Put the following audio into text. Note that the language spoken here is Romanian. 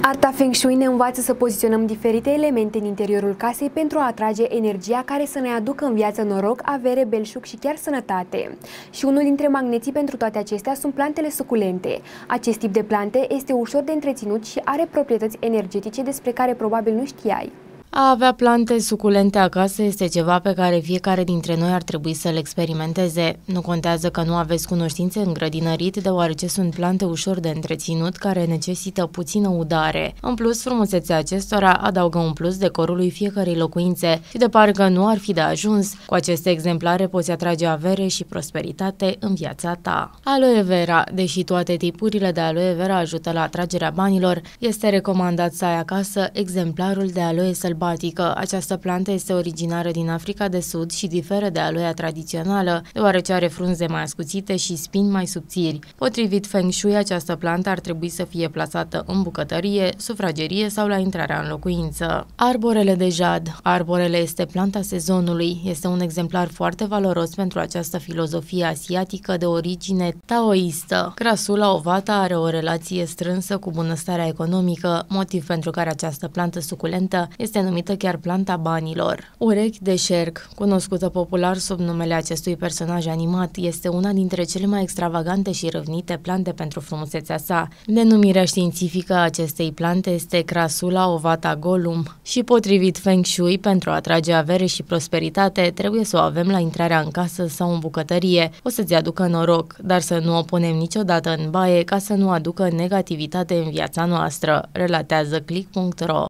Arta Feng Shui ne învață să poziționăm diferite elemente în interiorul casei pentru a atrage energia care să ne aducă în viață noroc, avere, belșug și chiar sănătate. Și unul dintre magneții pentru toate acestea sunt plantele suculente. Acest tip de plante este ușor de întreținut și are proprietăți energetice despre care probabil nu știai. A avea plante suculente acasă este ceva pe care fiecare dintre noi ar trebui să-l experimenteze. Nu contează că nu aveți cunoștințe în grădinărit, deoarece sunt plante ușor de întreținut care necesită puțină udare. În plus, frumusețea acestora adaugă un plus decorului fiecărei locuințe și de parcă nu ar fi de ajuns. Cu aceste exemplare poți atrage avere și prosperitate în viața ta. Aloe vera. Deși toate tipurile de aloe vera ajută la atragerea banilor, este recomandat să ai acasă exemplarul de aloe sălbatică. Această plantă este originară din Africa de Sud și diferă de aloea tradițională, deoarece are frunze mai ascuțite și spini mai subțiri. Potrivit Feng Shui, această plantă ar trebui să fie plasată în bucătărie, sufragerie sau la intrarea în locuință. Arborele de jad. Arborele este planta sezonului. Este un exemplar foarte valoros pentru această filozofie asiatică de origine taoistă. Crasula ovată are o relație strânsă cu bunăstarea economică, motiv pentru care această plantă suculentă este numită chiar planta banilor. Urechi de șerc, cunoscută popular sub numele acestui personaj animat, este una dintre cele mai extravagante și râvnite plante pentru frumusețea sa. Denumirea științifică a acestei plante este Crassula ovata golum și potrivit Feng Shui, pentru a atrage avere și prosperitate, trebuie să o avem la intrarea în casă sau în bucătărie. O să-ți aducă noroc, dar să nu o punem niciodată în baie ca să nu aducă negativitate în viața noastră, relatează click.ro.